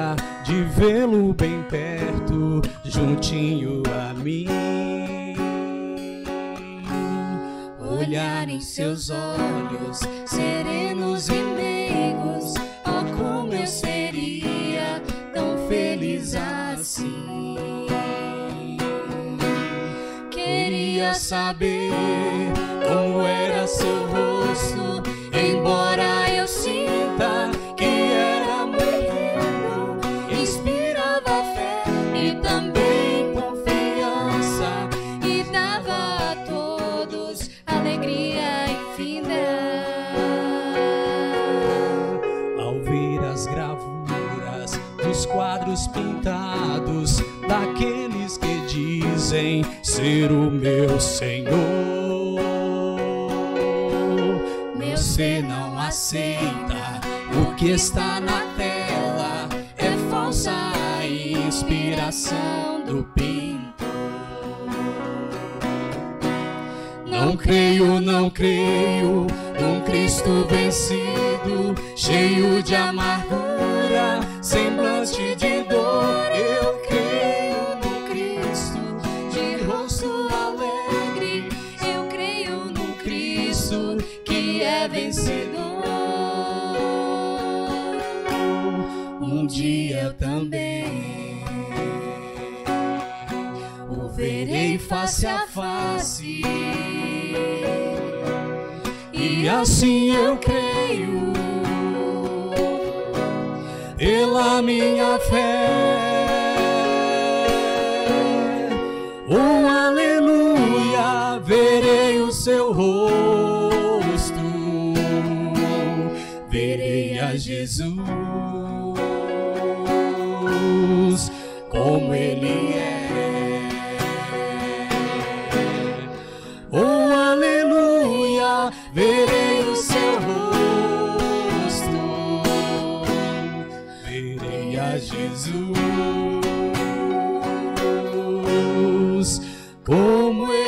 alegria de vê-lo bem perto, juntinho a mim. Olhar em seus olhos serenos e meigos, oh, como eu seria tão feliz assim. Queria saber como era seu rosto, embora eu sinta que era muito lindo. Inspirava fé e também confiança, e dava a todos alegria infinita. Ao ver as gravuras dos quadros pintados daqueles que dizem ser o meu Senhor, meu ser não aceita o que está na tela, é falsa a inspiração do pintor. Não creio num Cristo vencido, cheio de amargura, semblante de dor. Eu creio num Cristo de rosto alegre, eu creio num Cristo que é vencedor. Um dia eu também o verei face a face, e assim eu creio pela minha fé. Oh, aleluia, verei o seu rosto, verei a Jesus como Ele é. Oh, aleluia, verei o seu rosto, verei a Jesus como Ele é.